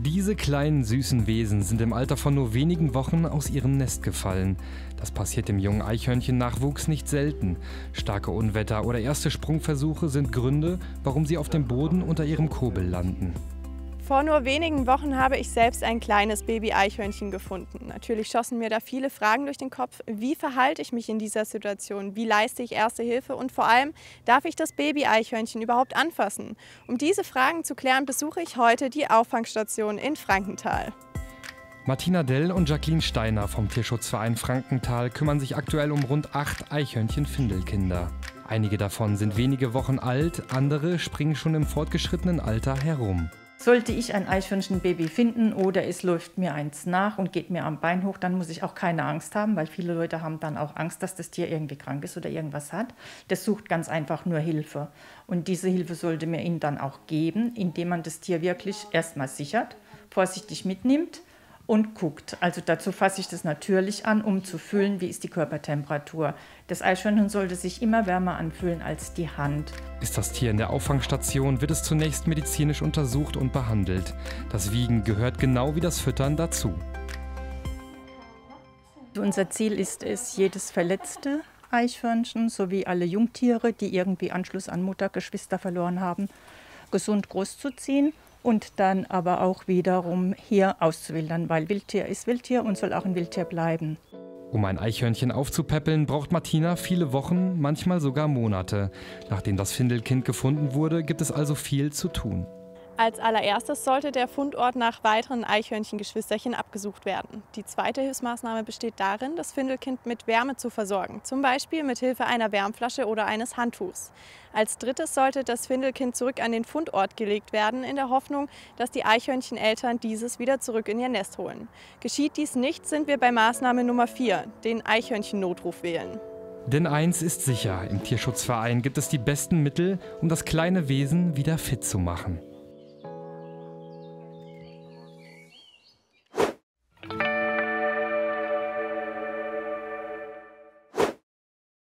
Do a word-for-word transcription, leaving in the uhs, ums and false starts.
Diese kleinen süßen Wesen sind im Alter von nur wenigen Wochen aus ihrem Nest gefallen. Das passiert dem jungen Eichhörnchen-Nachwuchs nicht selten. Starke Unwetter oder erste Sprungversuche sind Gründe, warum sie auf dem Boden unter ihrem Kobel landen. Vor nur wenigen Wochen habe ich selbst ein kleines Baby-Eichhörnchen gefunden. Natürlich schossen mir da viele Fragen durch den Kopf. Wie verhalte ich mich in dieser Situation? Wie leiste ich Erste Hilfe? Und vor allem, darf ich das Baby-Eichhörnchen überhaupt anfassen? Um diese Fragen zu klären, besuche ich heute die Auffangstation in Frankenthal. Martina Dell und Jacqueline Steiner vom Tierschutzverein Frankenthal kümmern sich aktuell um rund acht Eichhörnchen-Findelkinder. Einige davon sind wenige Wochen alt, andere springen schon im fortgeschrittenen Alter herum. Sollte ich ein Eichhörnchenbaby finden oder es läuft mir eins nach und geht mir am Bein hoch, dann muss ich auch keine Angst haben, weil viele Leute haben dann auch Angst, dass das Tier irgendwie krank ist oder irgendwas hat. Das sucht ganz einfach nur Hilfe. Und diese Hilfe sollte man ihnen dann auch geben, indem man das Tier wirklich erstmal sichert, vorsichtig mitnimmt und guckt. Also dazu fasse ich das natürlich an, um zu fühlen, wie ist die Körpertemperatur. Das Eichhörnchen sollte sich immer wärmer anfühlen als die Hand. Ist das Tier in der Auffangstation, wird es zunächst medizinisch untersucht und behandelt. Das Wiegen gehört genau wie das Füttern dazu. Unser Ziel ist es, jedes verletzte Eichhörnchen sowie alle Jungtiere, die irgendwie Anschluss an Mutter, Geschwister verloren haben, gesund großzuziehen. Und dann aber auch wiederum hier auszuwildern, weil Wildtier ist Wildtier und soll auch ein Wildtier bleiben. Um ein Eichhörnchen aufzupäppeln, braucht Martina viele Wochen, manchmal sogar Monate. Nachdem das Findelkind gefunden wurde, gibt es also viel zu tun. Als allererstes sollte der Fundort nach weiteren Eichhörnchengeschwisterchen abgesucht werden. Die zweite Hilfsmaßnahme besteht darin, das Findelkind mit Wärme zu versorgen, zum Beispiel mit Hilfe einer Wärmflasche oder eines Handtuchs. Als drittes sollte das Findelkind zurück an den Fundort gelegt werden, in der Hoffnung, dass die Eichhörncheneltern dieses wieder zurück in ihr Nest holen. Geschieht dies nicht, sind wir bei Maßnahme Nummer vier, den Eichhörnchen-Notruf wählen. Denn eins ist sicher, im Tierschutzverein gibt es die besten Mittel, um das kleine Wesen wieder fit zu machen.